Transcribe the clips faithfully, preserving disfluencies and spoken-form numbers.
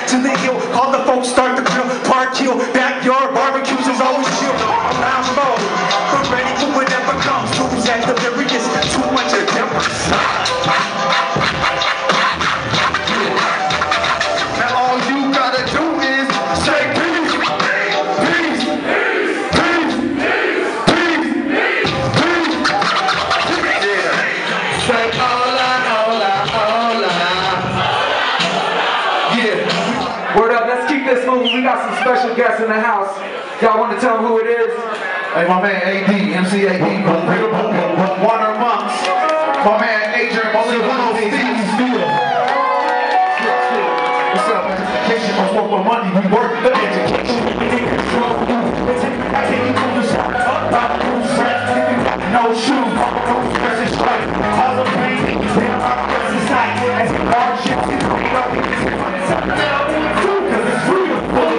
back to the hill. All the folks start the grill. Park hill, backyard barbecues is always chill. Around mode, we're ready for whatever comes. Who's at the various? Too much of temper. Now all you gotta do is say peace, peace, peace, peace, peace, peace, peace. Yeah. Say hola, hola, hola. Yeah. Word up, let's keep this moving. We got some special guests in the house. Y'all want to tell them who it is? Hey, my man A D, M C A D, Warner Monks. My man Adrian, Molina Speaks. What's up, man? Education must work for money. We work the education. No shoes, no stress and strife. All the pain, damn, I'm pressing sight. As hardships, it's made up. Because it's real.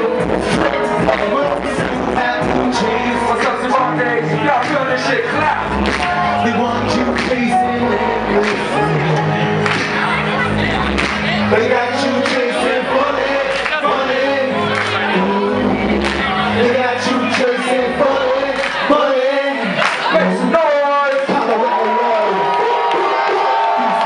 What's up, Cervantes? Y'all feel this shit? Clap. They want you chasing They got you chasing funny, funny. They got you chasing funny, funny. Make some noise. Colorado.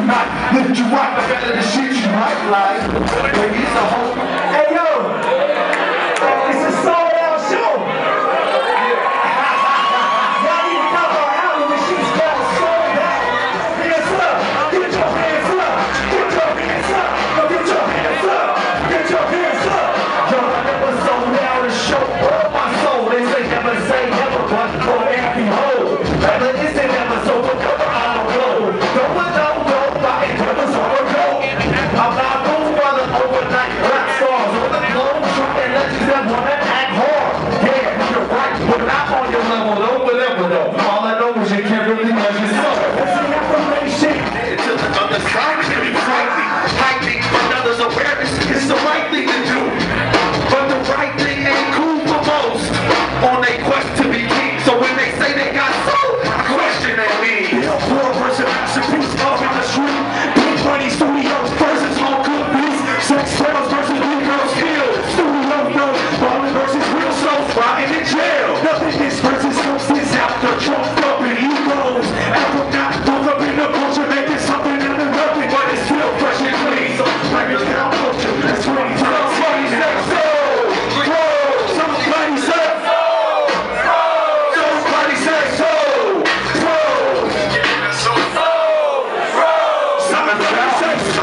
night. Lift you right, the better the shit you might like. Ladies, a whole. Hey yo, it's a sold out show. Y'all need to come our album. This shit's called Sold Out. Hands up, get your hands up, get your hands up, no, get your hands up, get your hands up. Yo, I never sold out a show. Oh my soul, they say never say never, but go and behold. Rather is it never so, but never I don't know. Don't let no go, my endeavors on the go. I'm not moved by the overnight rock stars on the globe, and legends that wanna act hard. Yeah, you're right, but not on your level, though, whatever though. All I know is you can't really measure yourself. That's the affirmation. Until the other side can be frightening. Heightening another's awareness is the right thing to do. But the right thing ain't cool for most. On a quest to be king. So when they say they got soul, question that means. Yo, poor versus masterpiece up in the street. Big money studios versus home cooked beats. Sex sales versus big girls killed. Studio no, ballin' versus real souls rotting in jail. Nothing is versus substance after trumped up in egos. After not both up in the culture, making something out of nothing, but it's still fresh and clean. So break it down culture. That's what he's somebody say so. Somebody say so. Somebody say so. Somebody say so.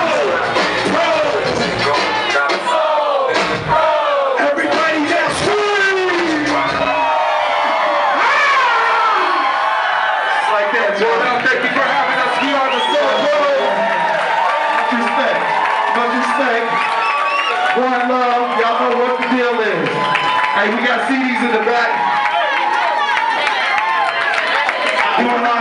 Everybody now scream. It's like that, boy. Now, thank you for having us. We are the Soul World. Much respect. Much respect. One love. Y'all know what the deal is. Hey, we got C Ds in the back. Doing